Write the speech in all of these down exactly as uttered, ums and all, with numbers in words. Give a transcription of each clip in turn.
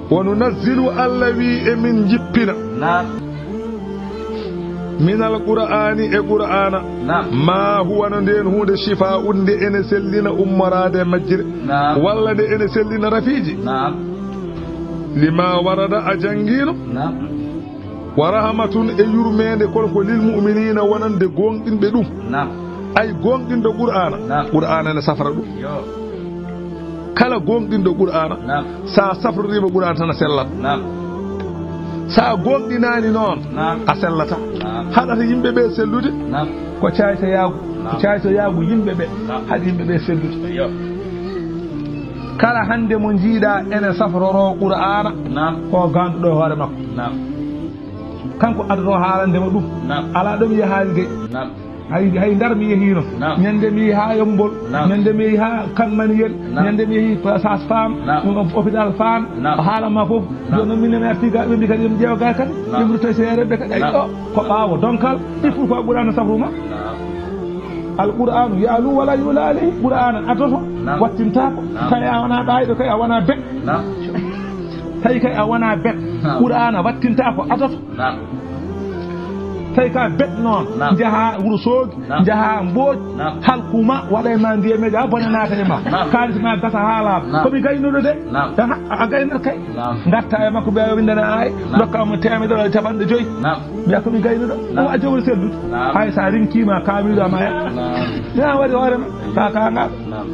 وننزل اللوي من جبنا نعم من القرآن القرآن نعم ما هو ندين هو الشفاء ند إن سلنا أمراء مجر نعم ولا ند إن سلنا رفيجي نعم لما ورد أجنجين نعم ورحمة يرمين كل كل المؤمنين ونند قوم إن بدوم نعم أي قوم إن القرآن نعم قرآن أنا سفر دو يو كلا قوم إن القرآن نعم سا سفر ريب القرآن أنا سلت نعم سا قوم إناني نون نعم أسلتا نعم هذا يمبي بسلودي نعم ko caayta yaagu ko caayta yaagu yimbe be hadi yimbe be sellude yo kala hande mo jiida ene safroro qur'ana نعم ko gandudo hoore makko نعم kanko addo haalande mo dum نعم ala dum yahaalde نعم hay hay ndar mi yehino Naam. nyande mi ha yombol Naam. nyande mi ha kanmaniyel Naam. nyande mi hi sas fam Naam. hôpital fam Naam. haala ma fof Naam. jono min ne artiga be bi kadi jeewa ga kan Naam. yimru to seere be kadi ay Naam. do ko baawo donkal il faut ko qur'ana safruma نعم القرآن يعلو ولا يولى عليه قرآن أتوه نعم. واتنتاكو نعم. كي أوانا بايدو كي أوانا بك نعم كي كي أوانا بك نعم. قرآن واتنتاكو أتوه نعم كي كي بك نون نعم. جها ورسوج نعم. جها مبوج نعم. halkuma wala man ndiye me ga bonna naata ma نعم. kalis ma gata hala نعم. ko mi gaynudo de نعم. a gaynar kay نعم. ngatta e makko be windana ay نعم. dokka mo temede do tabande joy نعم biya ko mi gaynudo نعم. o ajowol sellu نعم. hay sa rinkima kamido ma ya نعم ya wari hore ma ka ka ngal نعم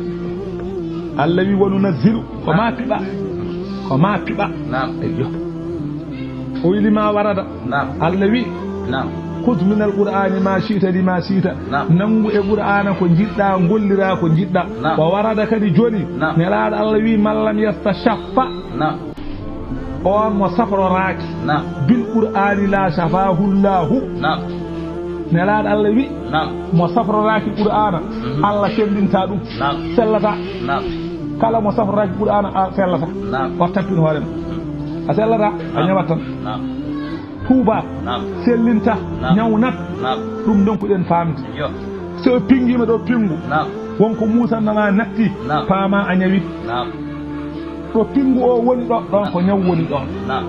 الذي وننزل وما تبع وما تبع نعم ايوه ويلي ما ورد نعم الذي نعم خذ من القرآن ما شئت لما شئت نعم. نمو القرآن كن جدا غولرا كن جدا نعم. وورد كدي جوني نعم. نلاد الذي من لم يستشفى نعم on mo safro raaki نعم bil qur'ani la shafahu allah نعم nelaad Allah wi نعم mo safro raaki qur'ana Allah sendinta dum نعم sellata نعم kala mo safro raaki qur'ana sellata نعم o tampin hoorem a sellata a ñawatan نعم tuuba نعم sellinta نعم. ñawnat نعم dum donc den famde yo so pingima do pingu نعم wonko musannama natti نعم. paama a ñawi نعم to pingu o woni do don ko ñaw woni don نعم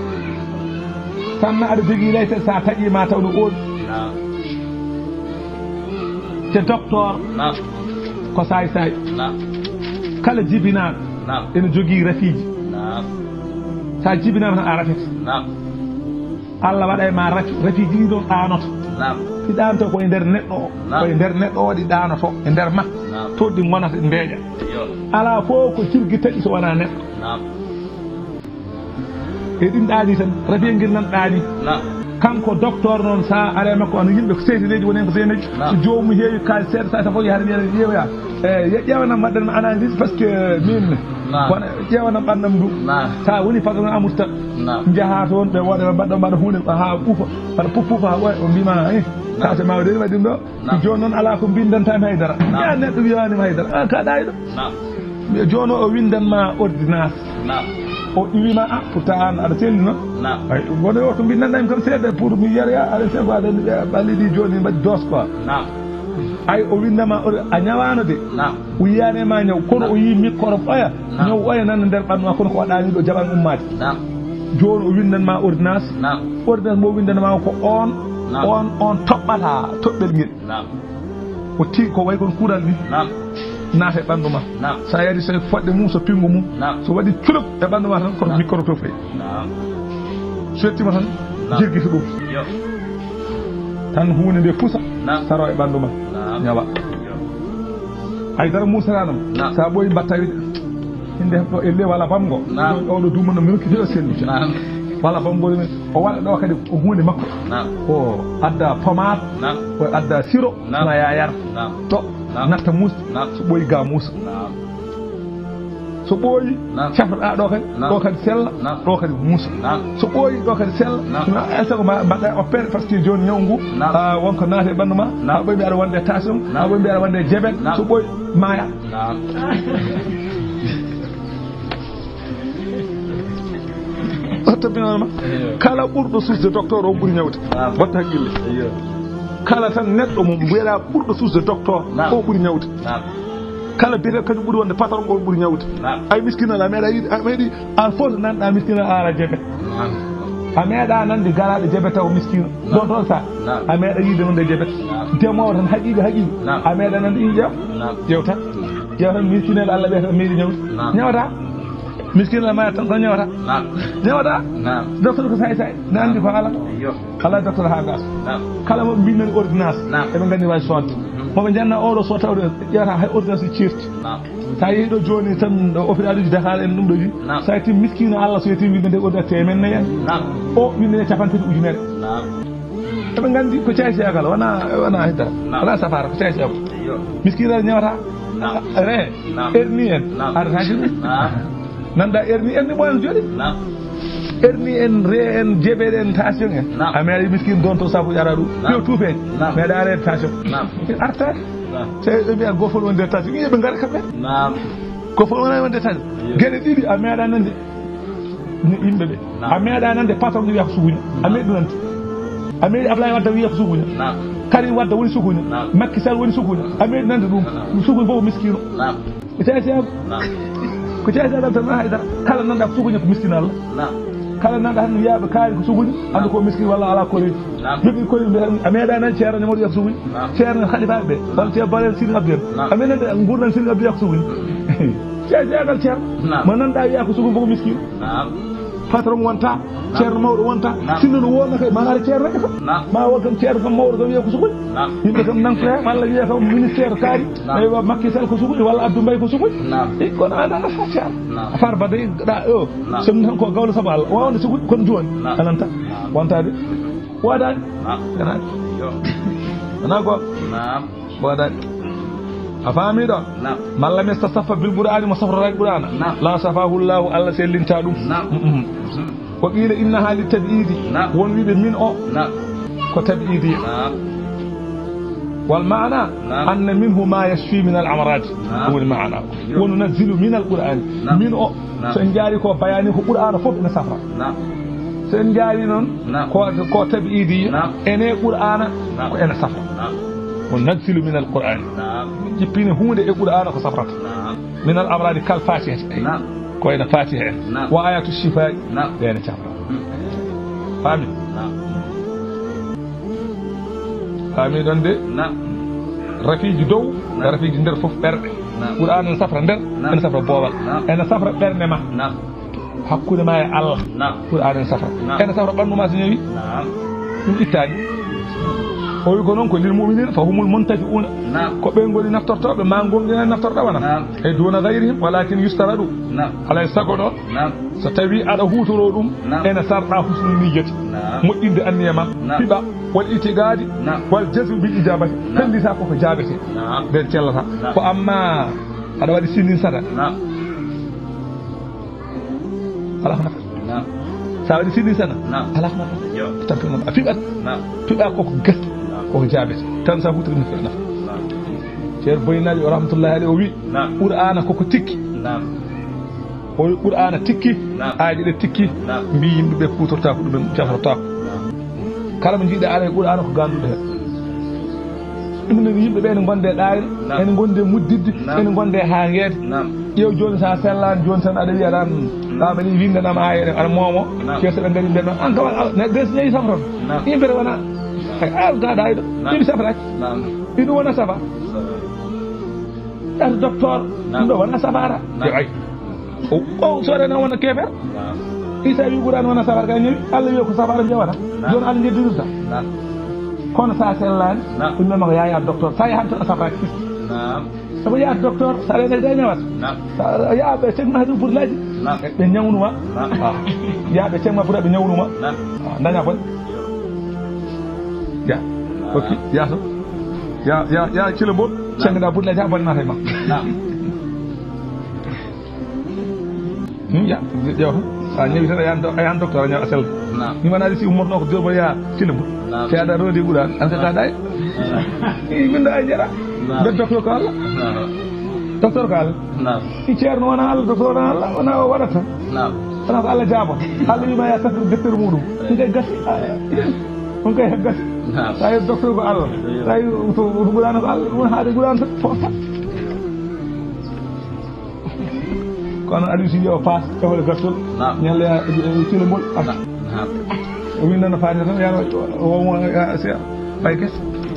sanna ada jogi layte sa taji ma tawdo on نعم te docteur نعم ko say say نعم kala jibina نعم ene jogi rafiji نعم sa jibina tan a rafet نعم Allah waɗa e ma rafi rafiji ɗi ɗon ɗanoto نعم ɗi ɗanoto koye nder neɗɗo o Naam. koye nder neɗɗo o ɗi ɗanoto e nder ma نعم to ɗi gonata ɗi mbeeƴa yo ala fof ko cirgui taƴi so wona neɗɗo نعم e ɗin ɗaani tan rafi ngel nan ɗaani نعم kanko docteur noon sa ara makko ano yimɓe ko seytaneji woni hen ko seytaneji Naam. so jomum heewi kalis seeɗa sa fof yaade ñande ƴeewoya e ƴeewanam mbaɗɗen analyse par ce que min Naam. kono ƴeewanam ɓannam du Naam. sa woni patron amour tan Naam. jaha toon ɓe woɗa mbaɗɗo mbaɗa hunde ha ɓuufa mbaɗa puppufa ha ɓoya o mbima e kase ma waɗi waɗi ɗum ɗo Naam. joni noon ala ko bindantami haydara Naam. ya neɗɗo wiyanima haydara a kaɗayi ɗo نعم joni o windanma ordonnance نعم o iwima a pourtant an aɗa selli noon نعم ay gono o to mbindanɗami kam seeɗa pour mi yara aɗa sego aɗa ɓalliɗi joni mbaɗi dos quoi نعم ay o windama a ñawano de نعم o yiyanema ñaw kono o yi micro ɓoya Naam. ñaw ɓoya nan nder ɓannuma kono ko waɗani ɗo jaɓan ummade نعم joni o windanma ordonnance نعم ordonnance mo windanma ko on Naam. on on toɓɓata toɓɓel ngel نعم o ti ko way kon kuural ni نعم naata e ɓannuma نعم sa yari so foɗɗe mum so pingu mum Naam. so waɗi culop e ɓannuma tan kono Naam. micro to fayi نعم so yettima tan Naam. jirguito ɗum yo tan hunde nde pusa Naam. saro e ɓanduma نعم ñawa yo haydara musaranam Naam. sa ɓoyi mbatta wiɗe inde ɗo elle walla bamgo Naam. oɗo dumano mi hokkiti o sellude نعم walla bamgol men o waɗa ɗo kadi ko hunde makko نعم o adda pomade نعم o adda sirop Naam. na ya yar نعم to Naam. natta muus Naam. so ɓoyi ga muusa نعم so ɓooyi Naam. cafroɗa ɗo kadi Naam. ɗo kadi sella Naam. ɗo kadi muusa نعم so ɓooyi ɗo kadi sella Naam. esa ko mbaɗɗa opére par ce que joni ñaw ngu Naam. ah, wonko naata e ɓanndu ma Naam. ha ɓoyi mbiya aɗa wonde tension ha Naam. ɓoyi mbiya aɗa wonde diabète Naam. so ɓooyi maaya نعم tabinanma kala ɓurɗo susde docteur o ɓuuri ñawde Naam. watta haqqille yo kala tan neɗɗo mo mbiyeɗa ɓurɗo susde docteur Naam. o ɓuuri ñawde نعم kala bete kañum ɓuri wonde patron ko ɓuri ñawde ay miskina la meeɗa yiɗi a meeɗi an fof nanɗa miskina ara jebe a meeɗa nande garaɗo jebe taw miskino don toon sa a meeɗa yiide nonde jebe demowo tan haqiqi haqiqi a meeɗa nande i ƴeew ƴeew tan ƴeew tan miskineɗo Allah ɓe tan meeɗi ñawde ñawata miskina la maya tan tan ñawata ñawata docteur ko say say ne andi ko ala ala docteur ha gas kala mo mbinani ordonnance eɓe gandi wawi sodde moɓe janna oɗo so tawde ƴewata hay ordonnance ceerti sa yeehi ɗo joni tan ɗo hôpital uji Dakar en ɗum ɗo ji sa tim miskino Allah so yetti winde nde ordonnance temen nayyi o winde nde capan tati ujunere eɓe gandi ko caysiyagal wona wona heddara wona safara ko caysiyagal miskino ñawata re erni en aɗataji ɗum nanda erni en ni ɓoyan jooɗi erni en re en jeɓeɗe en tension en a meeɗa miskine don to sabu ƴara ɗum yo tuupeje meeɗa arede tension artade te ɓe mbiya gofol wonde tension yiɓe gaari kamɓe gofol wona wonde tension gueɗe ɗiɗi a meeɗa nande yimɓeɓe a meeɗa nande patron wiya ko sukuña a meeɗi ɗum nande a meeɗi Ablaye Wadda wiya ko sukuña Karim Wadda woni sukuña Macky Sall woni sukuña a meeɗi nande ɗum sukuñ fof miskino e tesiyago ko ceysagal tan haydara kala nanɗa ko suguña ko miskine Allah kala nanɗa tan yaaɓe kaari ko suguña anda ko miskine walla ala koreji jogi koye a meeɗa nan ceerno ñamoɗo wiya ko suguña ceerno halifaɓe ɓe walla ceerno Balel Sine Abdou en a meɗen nde gurdam Sine Abdou wiya ko suguña ceysagal ceerno mo nanɗa wiya ko suguña koko miskine patron wonta ceerno mawɗo wonta sinno no wonno kay ma ara ceerno e kam ma won kam ceerno kam mawɗo kam wiya ko suguña yimɓe kam nankoya walla wiya kam ministére kaari aywa Macky Sall ko suguña walla Abdou Mbaye ko suguña i kono anda a fa ceerno a far bade ɗa o somi tan ko gawlo saabu Allah wawde suguña kono joni alanta wontade woodani ganani wona gol woodani a faami ɗon malla mi saffa bil qur'ani mo safrata qur'ana la safahu llahu Allah sellinta ɗum ko qiila inna haali tab'idi won wiɓe min o ko tab'idi wal ma'na anna minhu ma yashfi min al amrad woni ma'na wa nunazzilu min al qur'an min o so en jaari ko bayani ko qur'ana fof ina safra so en jaari noon ko ko tab'idi ene qur'ana ko ena safra وننزل من القرآن جبين هون القرآن كصفرة من الأمراض كالفاتحة كوين فاتحة وآيات الشفاء لين تفرة فاهمين فاهمين دندي رفيج دو رفيج ندر فوف بر القرآن سفرة ندر أنا سفرة بوابل أنا سفرة بر نما حكون ما الله القرآن سفرة أنا سفرة بر نما سنوي من إتاني o wi ko noon ko lil mu'minin fa humul muntafi'una ko ɓe ngoni naftortoɓe ma gonɗina naftorɗa wona e duna gayrihim walakin yustaradu alay sago ɗo so tawi aɗa hutoro ɗum ene sarɗa husnul niyyati moƴƴinde anniya ma fiɓa wal itigadi wal jazmu bil ijabati fellita koko jaabete nden cellata ko amma aɗa waɗi sindin sata ala ko nafa sa waɗi sindin sana ala ko nafa tampino a fiɓat fiɓa koko gasti koko jaabete tan sa hutiri no feere nafa ceer boyinaji o rahmatullahi alayhi o wi qur'ana koko tikki o wi qur'ana tikki aaji ɗe tikki mbi yimɓeɓe kutorta ko ɗumen jafrota ko kala mo jiiɗa ala e qur'ana ko ganduɗo hen ɗum ne yimɓeɓe ene gonde ɗaari ene gonde muddidde ene gonde haaguede ƴeew joni sa sellani joni tan aɗa wiya tan ɗaɓani windanama ayere aɗa moomo ceerso ɓe gaari mbiɗa an kam neɗɗo so yeehi safrata yimɓere wona algaɗa ayɗo ɗiɗi safraki ɗiɗum wona safa ɗata docteur ɗum ɗo wona safara ay o soɗana wona kefer isa wi ɓurani wona safara ka ñawi Allah wi ko safara jawata joni Allah jeddirirta kono sa sellani ɗum ɗon ko yaya docteur sa yahan toɗo safraki fiski sabu yaha docteur sa rene de ñawata yaa ɓe cegma haɗum pour laji ɓe ñawnuma yaa ɓe cegma pour ɓe ñawnuma daña bon ya ok yaso ya ya ya cilo bo cengɗa pour laji ha bonnata e ma ya ƴew sa ñawi tan a yahan docteur a ñaw a sell ni wonade si ummorno ko jobo ya cilo bo te aɗa rodi ɓuurani an kaka ɗay min ɗo ay jara ɓe docteur ko Allah docteur ko Allah i ceerno wona Allah docteur wona Allah wona o waɗata wona ko Allah jaabo Allah wima ya safir deftere muɗum ɗum kay gasi ɗum kay gasi sa yi docteur ko Allah sa yi ɓurano ko Allah ɗum haade ɓurano tan fota kono Aliou Sy o paas tawle gartol ñalle cilo mol am wi non faani tan yaro o mo fay kes